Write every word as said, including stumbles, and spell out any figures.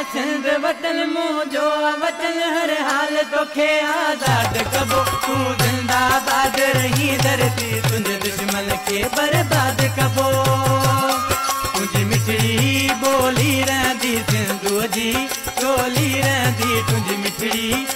सिंध वतन मुंहिंजो वतन हर हाल तोखे आज़ाद कबो तूं जिंदाबाद रही धरती तुंहिंजे दुश्मन खे बर्बाद कबो तुंहिंजी मिठड़ी ॿोली रहंदी सिंधूअ जी टोली रहंदी तुंहिंजी